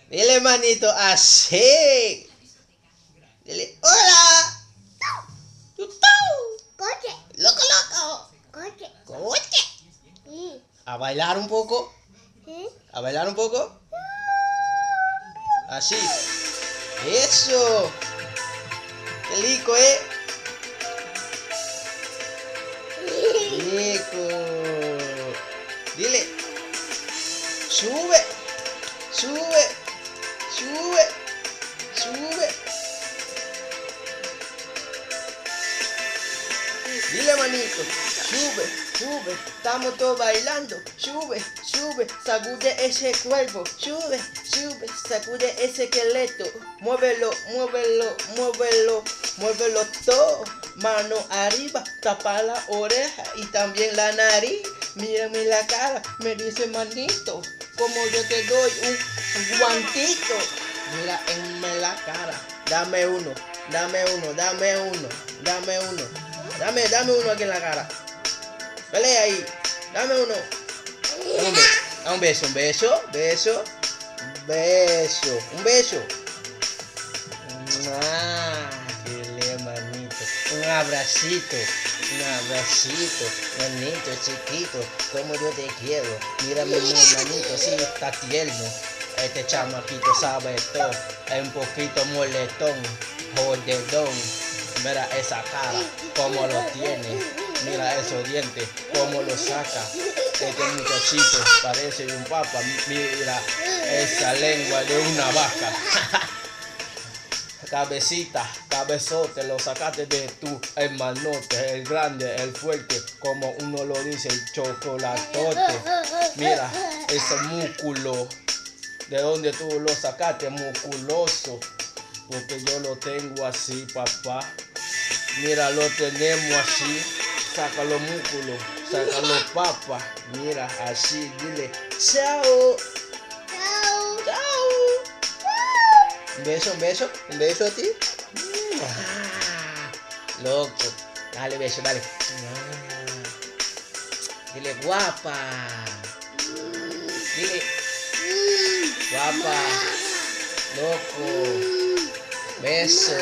Dile, manito, así. Dile, hola. Coche. Loco, loco. Coche. Coche. Sí. A bailar un poco. ¿Sí? A bailar un poco. Así. Eso. Qué lico, Lico. Dile. Sube. Sube. Sube. Sube. Dile, manito. Sube. Sube. Estamos todos bailando. Sube. Sube. Sacude ese cuerpo. Sube. Sube. Sacude ese esqueleto. Muévelo. Muévelo. Muévelo. Muévelo todo. Mano arriba. Tapa la oreja y también la nariz. Mírame la cara. Me dice, manito, como yo te doy un guantito. Mira en la cara. Dame uno. Dame uno. Dame uno. Dame uno. Dame uno aquí en la cara. Pelea ahí. Dame uno. Un beso. Un beso. Beso. Beso. Un beso. Qué manito. Un abracito. Un abracito. Manito chiquito. Como yo te quiero. Mírame, manito. Sí, está tierno. Este chamaquito sabe todo. Es un poquito moletón. Jodedón. Mira esa cara. Cómo lo tiene. Mira esos dientes. Cómo lo saca. Este muchachito parece un papa. Mira esa lengua de una vaca. Cabecita, cabezote, lo sacaste de tu hermanote, el grande, el fuerte, como uno lo dice, el chocolatote. Mira ese músculo, de donde tú lo sacaste, musculoso, porque yo lo tengo así, papá. Mira, lo tenemos así, saca los músculos, saca los papas, mira, así, dile, chao. Chao. Chao. Un beso a ti. Loco. Dale beso, dale. Dile guapa. Dile guapa. Loco. Beso.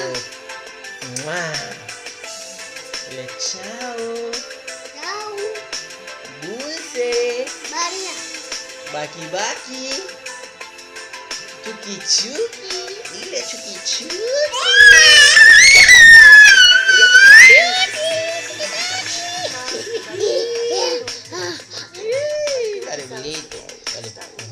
Dile chao. Chao. Dulce. María. Baki baki. Chuki chuki. Dile chuki chuki. Dale, bonito. Dale.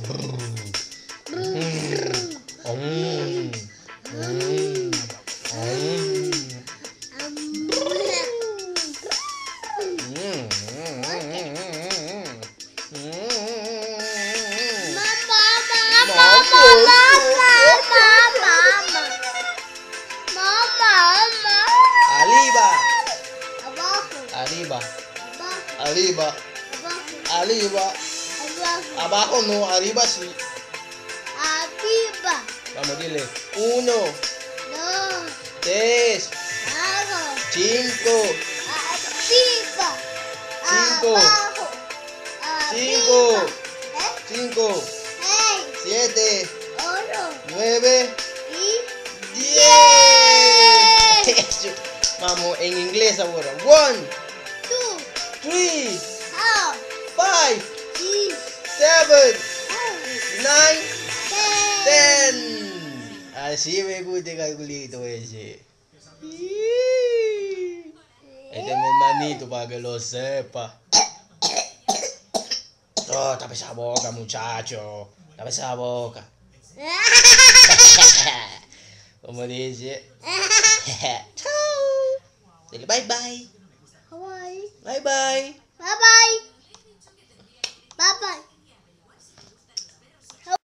Arriba, arriba, arriba, abajo no, arriba sí. Arriba. Vamos, dile 1, 2. 3, 5, Arriba. 5, Abajo. 5, Arriba. 5, 7, 8 9, y 10. Eso. Vamos, en inglés ahora. 1, 2, 3, 4, 5, 6, 7, 9, 10. 10. Así me gusta el calculito ese. Este es mi hermanito para que lo sepa. Oh, tapa esa boca, muchacho. Tapa esa boca. Como dice. Chao. Dile bye bye. Bye Bye bye. bye. Bye bye. Bye bye.